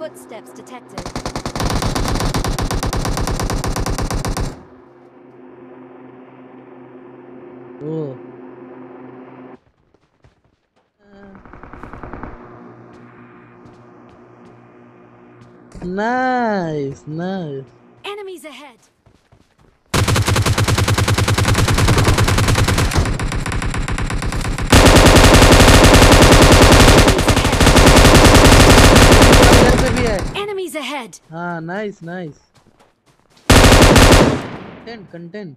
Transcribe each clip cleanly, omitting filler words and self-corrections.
Footsteps detected. Oh. Nice, nice. Enemies ahead. Enemies ahead. हाँ, nice, nice. Content.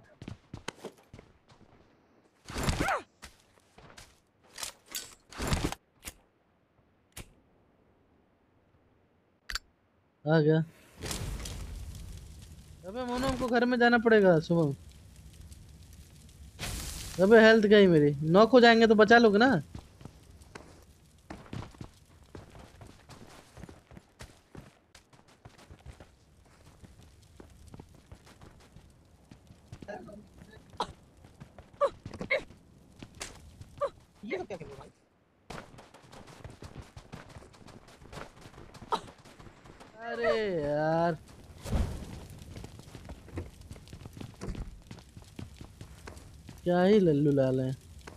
आ गया। अबे मोनू हमको घर में जाना पड़ेगा सुबह। अबे हेल्थ गई मेरी। नॉक हो जाएंगे तो बचा लोगे ना। ये सब क्या खेल रहे हो भाई? अरे यार क्या ही लल्लू लाल है।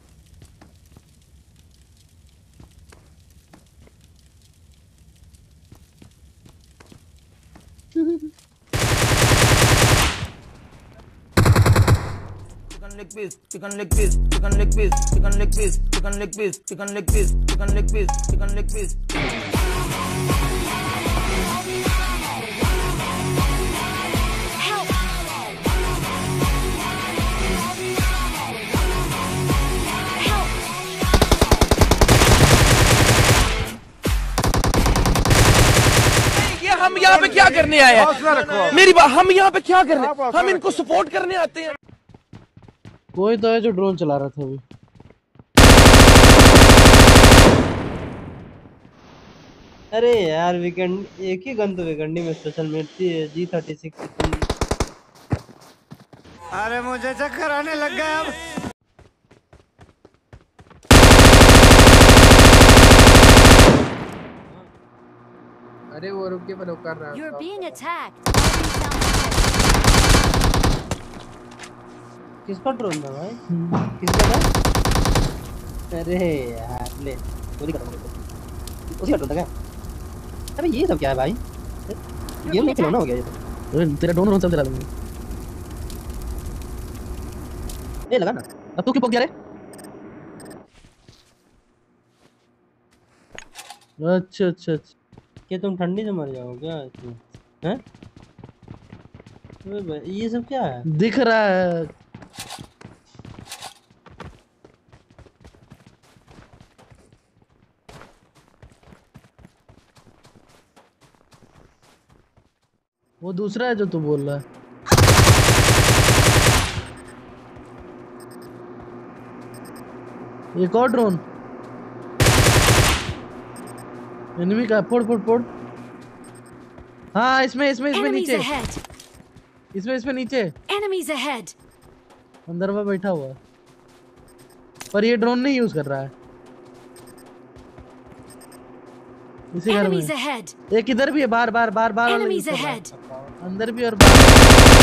Chicken leg piece, chicken leg piece, chicken leg piece, chicken leg piece, chicken leg piece, chicken leg piece, chicken leg piece, chicken leg piece. Help! Help! ये हम यहाँ पे क्या करने आए हैं? मेरी बात, हम यहाँ पे क्या कर रहे हैं? हम इनको सपोर्ट करने आते हैं। कोई तो है जो ड्रोन चला रहा था अभी। अरे यार वीकेंड एक ही गन तो वीकेंडी में स्पेशल मिलती है G36। अरे मुझे चक्कर आने लग गया अब। अरे वो रुक के मैं लोग कर रहा You're था। being attacked. Enemies down ahead. किसका ड्रोन था भाई? किसका था? अरे यार ले पूरी करो। उसी का ड्रोन था क्या? अबे ये सब क्या है भाई? ये नहीं खिलौना हो गया ये तो। अरे तेरा ड्रोन सब चला दूंगा। ए लगा ना। अब तू क्यों पक गया रे? अच्छा अच्छा अच्छा। क्या तुम ठंडी से मर जाओ क्या इसमें? हैं? अबे भाई ये सब क्या है? दिख रहा है। वो दूसरा है जो तू बोल रहा है। एक और ड्रोन। एनिमी का फोड़ फोड़ फोड़। हाँ इसमें इसमें इसमें Enemies नीचे। ahead. इसमें नीचे। Enemies ahead. अंदर में बैठा हुआ है। पर ये ड्रोन नहीं यूज कर रहा है। इसी घर में। Enemies ahead. एक इधर भी है बार बार बार बार वाला Enemies यूज कर रहा है। ahead. अंदर भी और बाहर।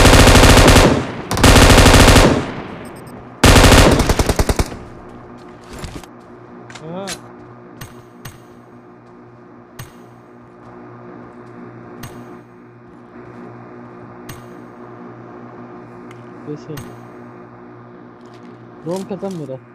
हाँ कैसे ड्रोन खत्म मेरा।